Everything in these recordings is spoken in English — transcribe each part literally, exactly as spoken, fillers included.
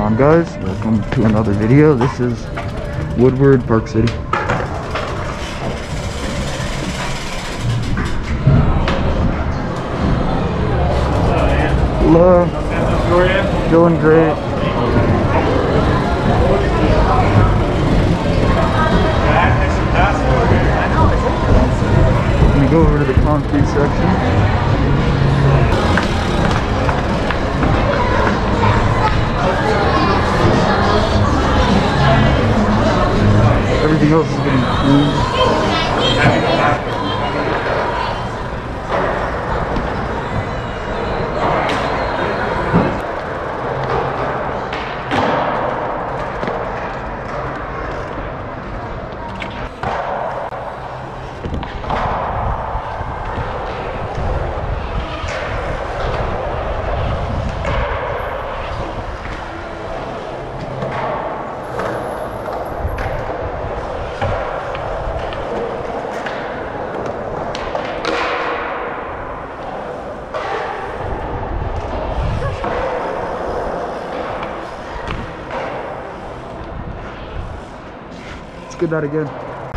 on, guys? Welcome to another video. This is Woodward, Park City. Hello. Feeling great. Let me go over to the concrete section. Everything else is getting cleaned. Let's get that again.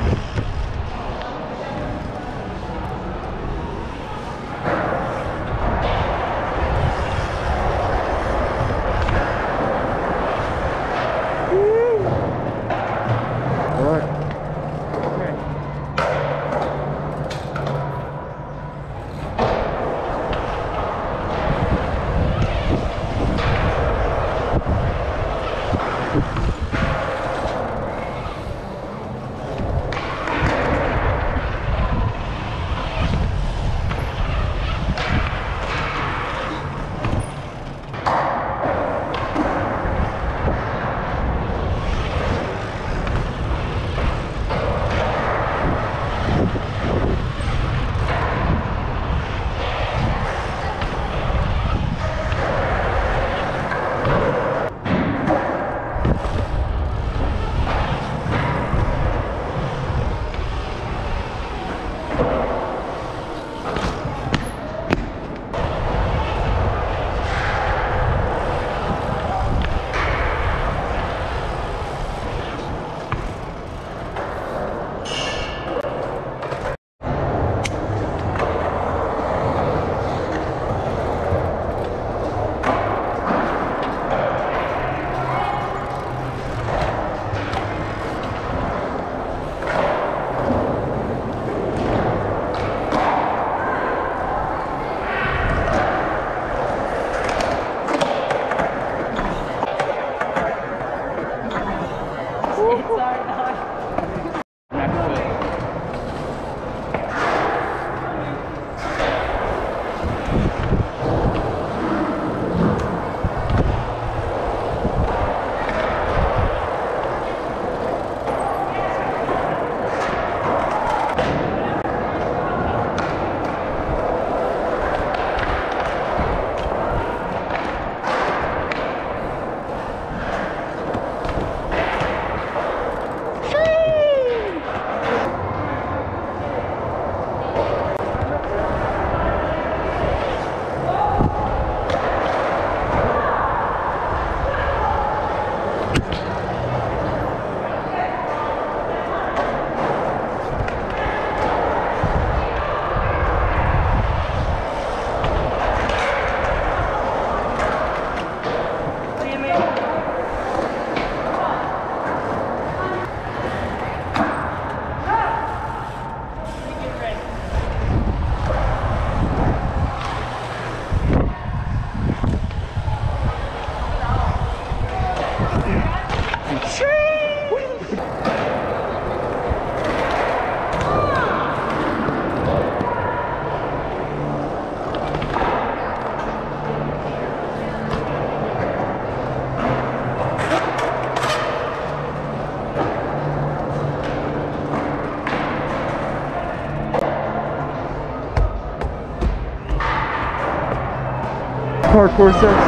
Parkour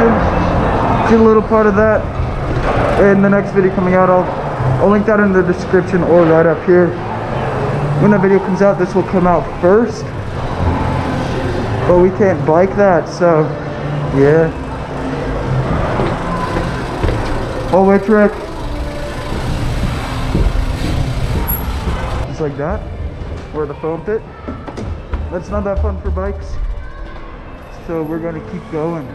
section. Did a little part of that in the next video coming out. I'll, I'll link that in the description or right up here. When the video comes out, this will come out first, but we can't bike that, so yeah. Hallway trick. Just like that. Where the foam pit. That's not that fun for bikes. So we're gonna keep going.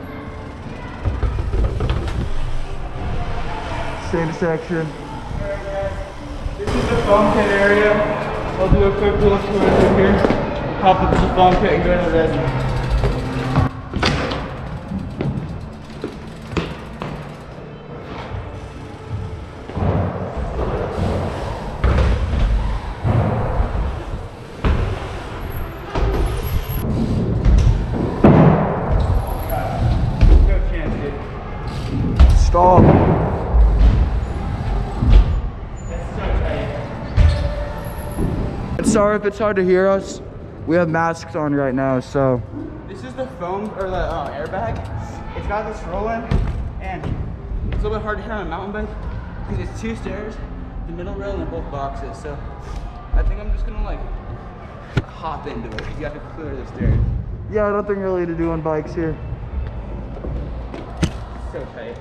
Same section. Alright guys, this is the foam pit area. I'll do a quick little tour through here. Hop into the foam pit and go to the resin. Stop. Sorry if it's hard to hear us. We have masks on right now, so. This is the foam, or the uh, airbag. It's got this roll in, and it's a little bit hard to hear on a mountain bike because it's two stairs, the middle rail, and both boxes. So I think I'm just gonna like hop into it because you have to clear the stairs. Yeah, nothing really to do on bikes here. So tight.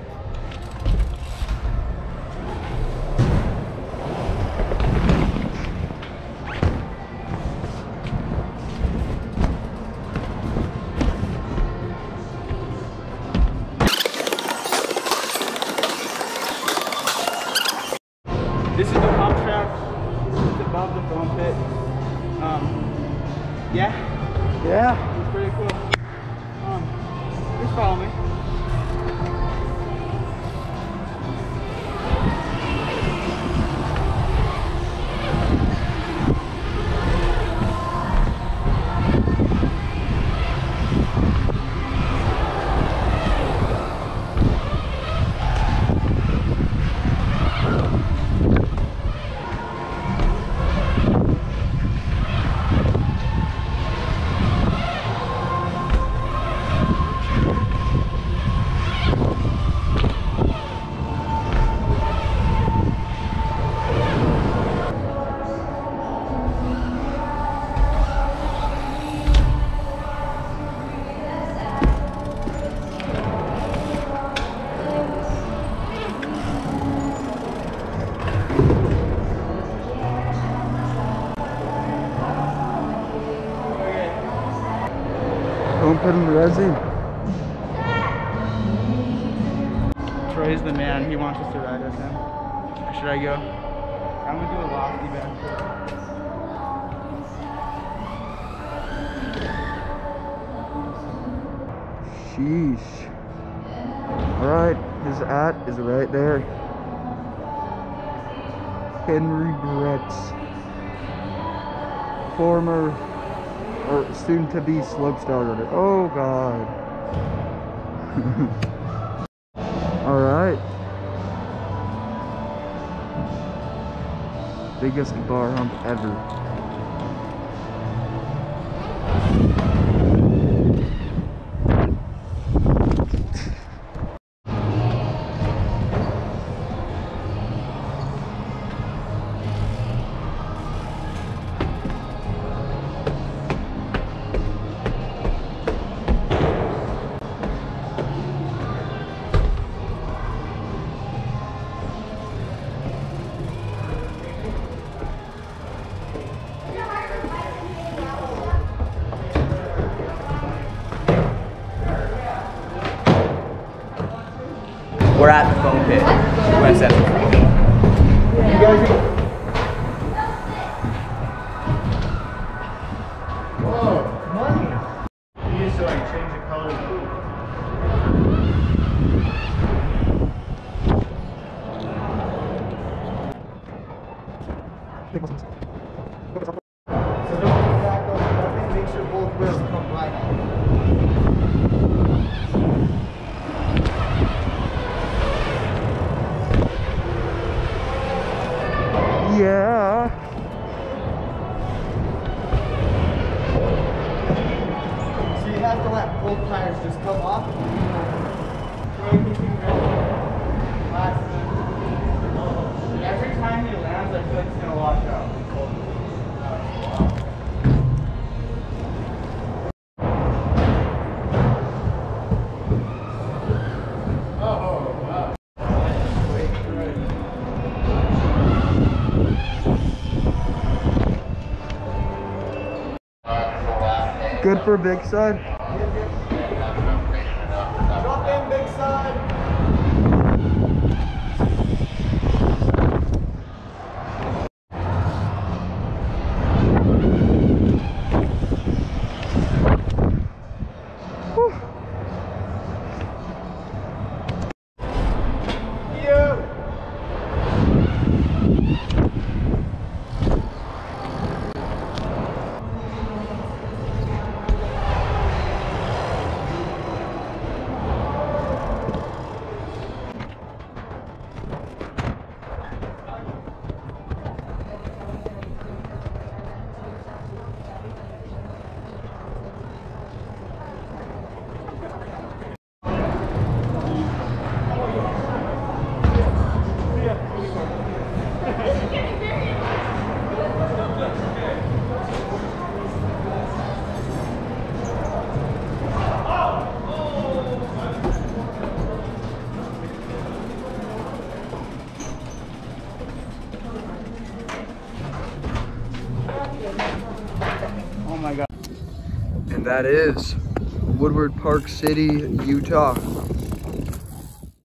This is the pump track. It's above the foam pit. Um, yeah. Yeah. It's pretty cool. Um, just follow me. Don't put in the resin. Troy's the man. He wants us to ride with him. Or should I go? I'm gonna do a lofty back. Sheesh. Alright, his at is right there. Henry Bretz. Former or soon to be slopestyle rider. Oh god. Alright. Biggest bar hump ever. We're at the foam pit. We're gonna set it. You guys. Whoa, money! You used to like change the color of the pool. So don't get back on nothing, make sure both wheels come right out. Good for big side. Drop in, big side. Oh my God. And that is Woodward Park City, Utah.